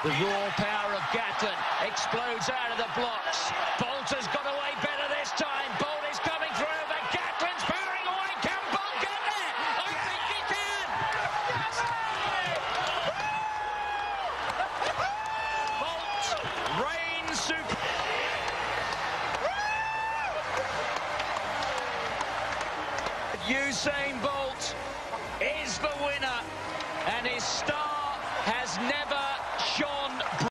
The raw power of Gatlin explodes out of the blocks. Bolt has got away better this time. Bolt is coming through, but Gatlin's powering away. Can Bolt get there? I think he can! Bolt reigns supreme. Usain Bolt is the winner, and his star has never shone